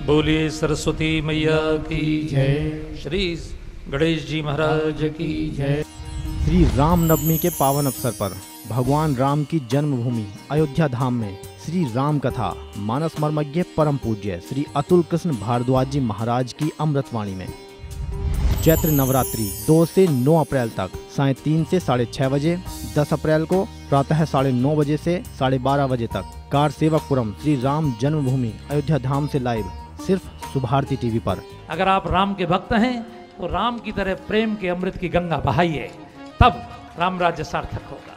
बोलिए सरस्वती मैया की जय। श्री गणेश जी महाराज की जय। श्री राम नवमी के पावन अवसर पर भगवान राम की जन्मभूमि अयोध्या धाम में श्री राम कथा मानस मर्मज्ञ परम पूज्य श्री अतुल कृष्ण भारद्वाज जी महाराज की अमृतवाणी में चैत्र नवरात्रि 2 से 9 अप्रैल तक साय 3 से 6:30 बजे, 10 अप्रैल को प्रातः 9:30 बजे से 12:30 बजे तक कार सेवकपुरम श्री राम जन्मभूमि अयोध्या धाम से लाइव सिर्फ सुभारती टीवी पर। अगर आप राम के भक्त हैं तो राम की तरह प्रेम के अमृत की गंगा बहाइए, तब राम राज्य सार्थक होगा।